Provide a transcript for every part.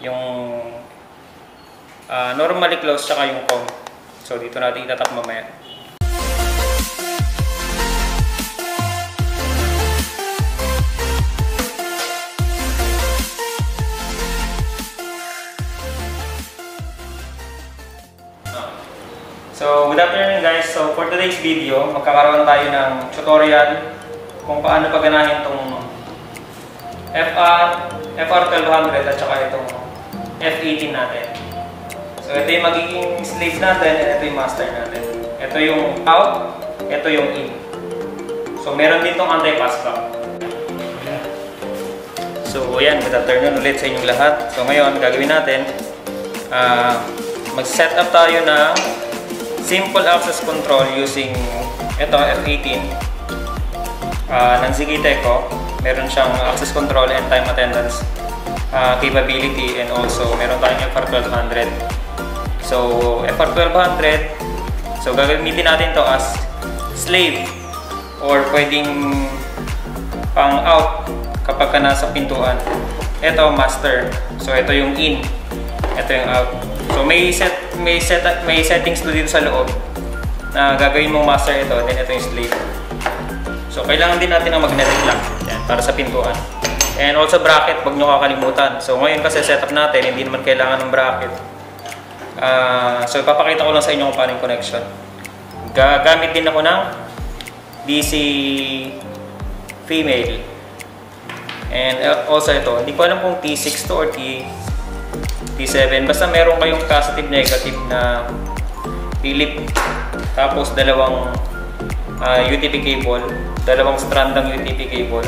Yung normally close tsaka yung COM. So dito natin itatap mamaya. So good afternoon guys. So for today's video, magkakaroon tayo ng tutorial kung paano paganahin itong FR1200 at saka itong F18 natin. So ito yung magiging slave natin at ito yung master natin. Ito yung out, ito yung in. So meron din itong anti-passback. So yan, good afternoon ulit sa inyong lahat. So ngayon, gagawin natin, mag-set up tayo ng simple access control using ito, F18 ng Zigiteco. Meron siyang access control and time attendance capability, and also meron tayong FR1200. So FR1200, so gagamitin natin to as slave or pwedeng pang out kapag ka nasa pintuan. Ito master, so ito yung in, ito yung out. So may settings to dito sa loob na gagawin mong master ito, then ito yung slave. So kailangan din natin ng magnetic lock yan, para sa pintuan. And also bracket, huwag nyo kakalimutan. So ngayon kasi setup natin, hindi naman kailangan ng bracket. So ipapakita ko lang sa inyo kung paano yung connection. Gagamit din ako ng DC female. And also ito, hindi ko alam kung T6 to or T7. Basta meron kayong positive negative na Philip. Tapos dalawang UTP cable, dalawang strand ng UTP cable.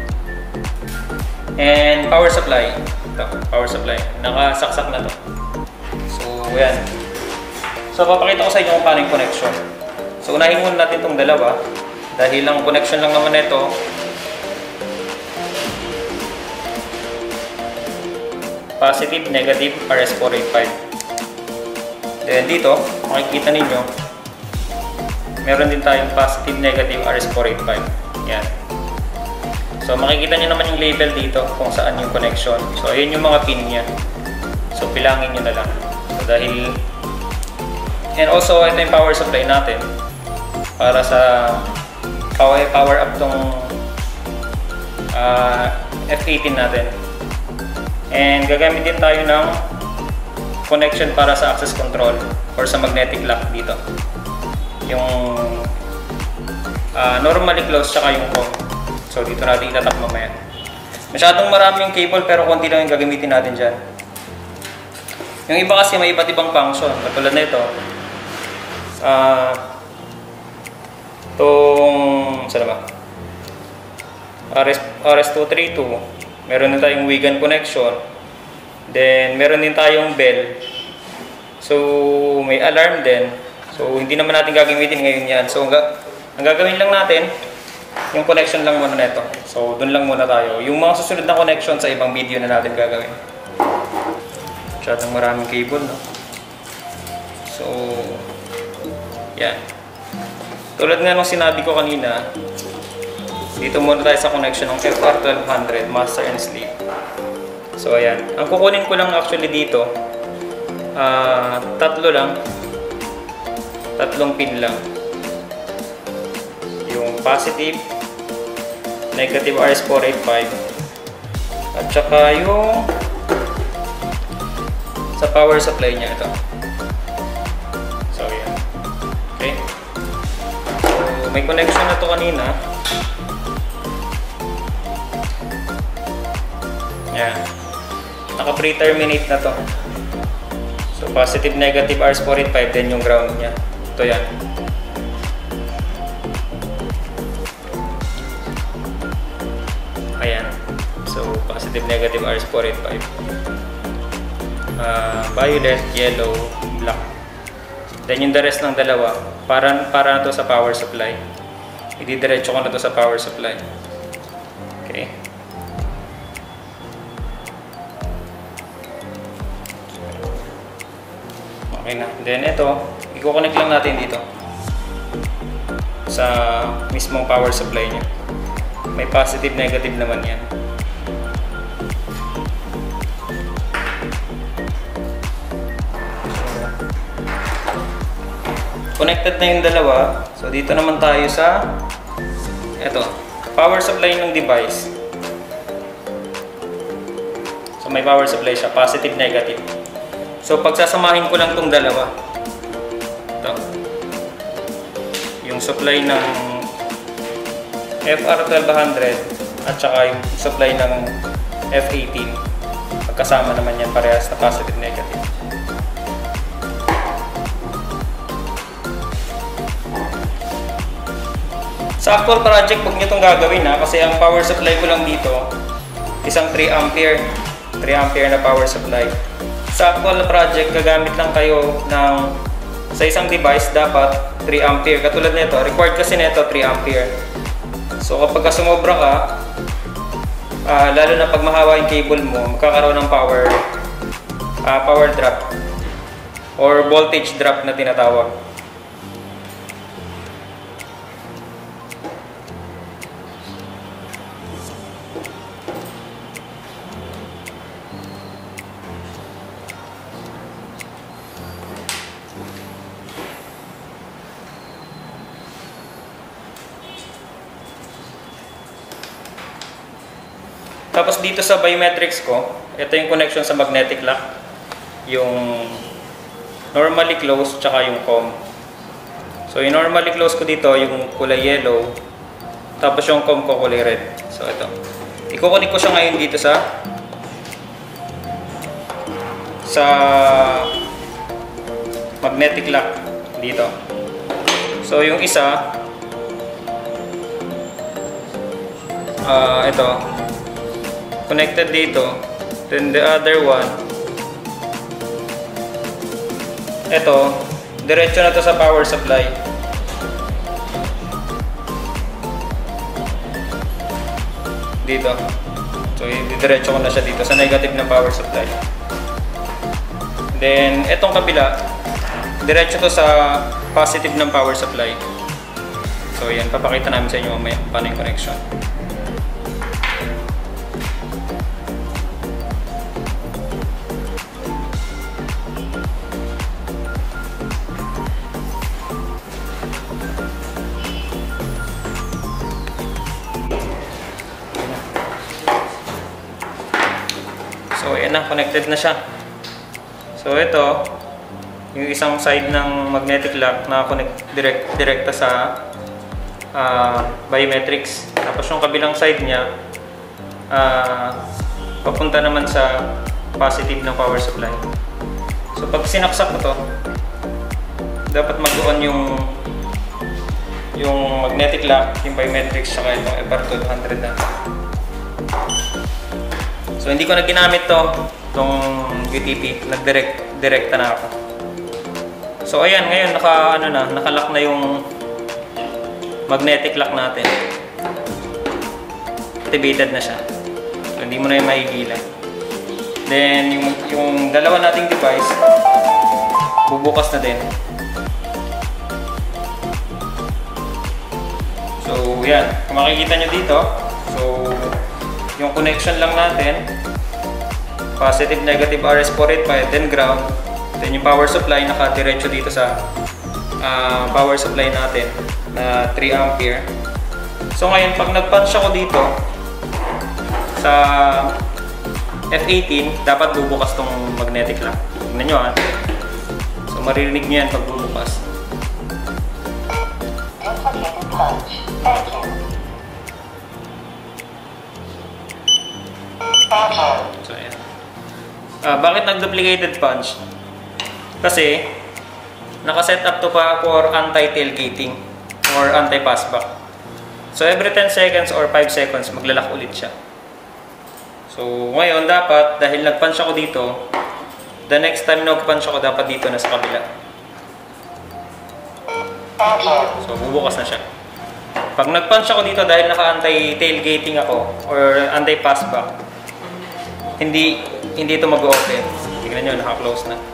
And power supply. Ito, power supply. Nakasaksak na to. So, yan. So, papakita ko sa inyo kung paano yung connection. So, unahin muna natin itong dalawa. Dahil ang connection lang naman ito, positive, negative, RS485. Then dito, makikita ninyo, meron din tayong positive, negative, RS485. Yan. So makikita nyo naman yung label dito kung saan yung connection. So ayun yung mga pin niya. So pilangin nyo na lang. So dahil, and also ito yung power supply natin para sa power up tong F18 natin. And gagamit din tayo ng connection para sa access control or sa magnetic lock dito. Yung normally close tsaka yung COM. So dito natin itatap mamaya. Masyadong marami yung cable pero konti lang yung gagamitin natin dyan. Yung iba kasi may iba't ibang function. Katulad na ito. Saan ba? RS232. Meron din tayong Wigan connection. Then meron din tayong bell. So may alarm din. So hindi naman natin gagamitin ngayon yan. So ang gagawin lang natin, yung connection lang muna nito. So dun lang muna tayo. Yung mga susunod na connection sa ibang video na natin gagawin. Masyadong maraming cable, no? So yan. Tulad nga nung sinabi ko kanina, dito muna tayo sa connection ng FR1200 master and slave. So ayan. Ang kukunin ko lang actually dito, tatlong pin lang. Yung positive, negative RS485, at saka yung sa power supply niya ito. So yan. Okay. So may connection na to kanina. Yan. Naka-pre-terminate na to. So positive, negative RS485, then yung ground niya. Ito yan. Ayan. So positive, negative RS485. Violet, yellow, black. Then yung the rest ng dalawa, para na to sa power supply. Ididiretso ko na to sa power supply. Okay. Okay na. Then ito, i-connect lang natin dito sa mismong power supply niya. May positive, negative naman yan. connected na yung dalawa. So, dito naman tayo sa power supply ng device. So, may power supply siya, positive, negative. So, pagsasamahin ko lang itong dalawa. Ito. Yung supply ng FR1200 at saka yung supply ng F18. Magkasama naman yan, parehas na positive, negative. Sa actual project, huwag nyo itong gagawin kasi ang power supply ko lang dito, isang 3 ampere na power supply. Sa actual project, gagamit lang kayo sa isang device, dapat 3 ampere. Katulad nito, required kasi nito 3 ampere. So kapag sumobra ka, lalo na pag mahaba yung cable mo, magkakaroon ng power drop or voltage drop na tinatawag. Tapos dito sa biometrics ko, ito yung connection sa magnetic lock. Yung normally closed tsaka yung COM. So yung normally closed ko dito, yung kulay yellow. Tapos yung COM ko kulay red. So ito. Ikukunik ko siya ngayon dito sa magnetic lock dito. So yung isa, ito. Connected dito, then the other one, ito, diretso na to sa power supply. Dito. So, diretso ko na siya dito sa negative na power supply. Then, etong kabila, diretso to sa positive ng power supply. So, yan, papakita namin sa inyo mamaya paano yung connection. So, ayan na, connected na siya. So, ito, yung isang side ng magnetic lock na connect direkta sa biometrics. Tapos yung kabilang side niya, papunta naman sa positive ng power supply. So, pag sinaksak ko to, dapat mag-on yung magnetic lock, yung biometrics, saka itong FR1200 na. So, hindi ko na ginamit itong UTP. Nag-direkta na ako. So, ayan. Ngayon, nakalock na yung magnetic lock natin. Activated na siya. So, hindi mo na yung mahigilan. Then, yung dalawa nating device, bubukas na din. So, yan. Kung makikita nyo dito, so, yung connection lang natin, positive, negative RS485, then ground. Then yung power supply, nakadiretso dito sa power supply natin na 3 ampere. So ngayon, pag nag-punch ako dito sa F18, dapat bubukas tong magnetic lock. Tingnan nyo So maririnig nyo yan pag bubukas. So, ayan. Bakit nag-duplicated punch? Kasi naka-set up to pa for anti-tailgating or anti-passback. So every 10 seconds or 5 seconds maglalak ulit siya. So ngayon dapat, dahil nag-punch ako dito, the next time nag-punch ako dapat dito na sa kabila. So bubukas na siya. Pag nag-punch ako dito dahil naka-anti-tailgating ako or anti-passback, hindi ito mag-open. Tingnan nyo, naka-close na.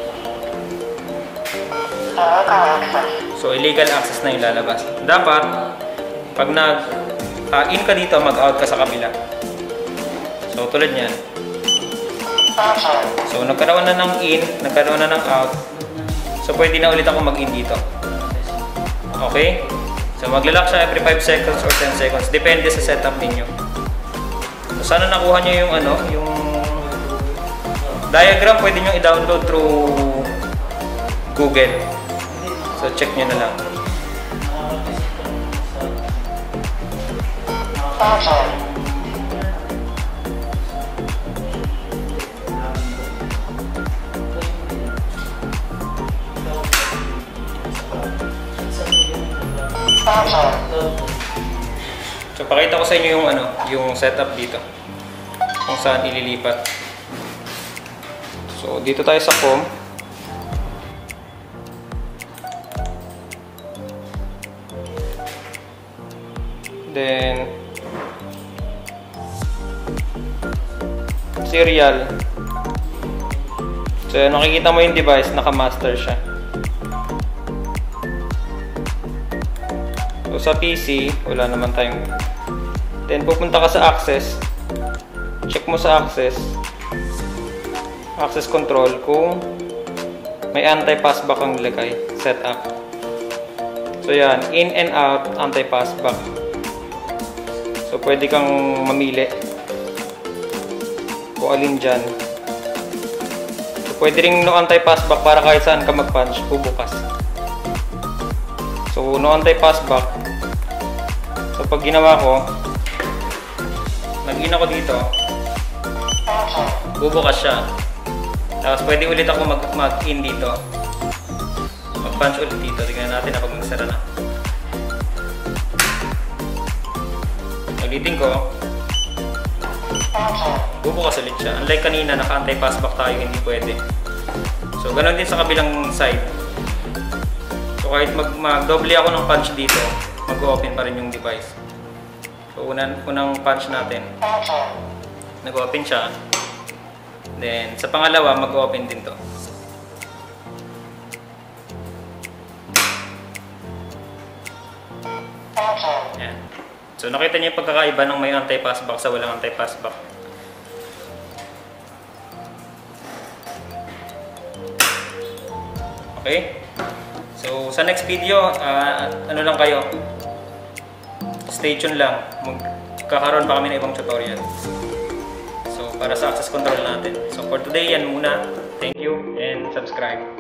So, illegal access na yung lalabas. Dapat, pag nag-in ka dito, mag-out ka sa kabila. So, tulad nyan. So, nagkaroon na ng in, nagkaroon na ng out. So, pwede na ulit ako mag-in dito. Okay? So magla-lock siya every 5 seconds or 10 seconds. Depende sa setup ninyo. So sana nakuha nyo yung yung diagram, pwede nyo i-download through Google. So check nyo na lang. So pakita ko sa inyo yung yung setup dito. Kung saan ililipat. So dito tayo sa COM. Then serial. So nakikita mo yung device, naka-master siya. So sa PC, wala naman tayong. Then pupunta ka sa access. Check mo sa access control kung may anti-passback ang nilagay, setup. So yan, in and out, anti-passback. So pwede kang mamili kung alin dyan. So pwede rin no anti-passback para kahit saan ka mag-punch, bubukas. So no anti-passback. So pag ginawa ko, nag-in ako dito, bubukas siya. Tapos pwede ulit ako mag-in dito. Mag-punch ulit dito. Tignan natin na pag nagsara na. Ulitin ko. Bubukas ulit siya. Unlike kanina, naka-anti-passback tayo, hindi pwede. So ganoon din sa kabilang side. So kahit mag-doble ako ng punch dito, mag-open pa rin yung device. So unang punch natin, nag-open siya. Then sa pangalawa, mag-open din to. Yan. So nakita niyo yung pagkakaiba ng may anti-passback sa walang anti-passback. Okay? So sa next video, ano lang kayo? Stay tuned lang. Magkakaroon pa kami ng ibang tutorial. So para sa access control natin. So for today, yan muna. Thank you and subscribe.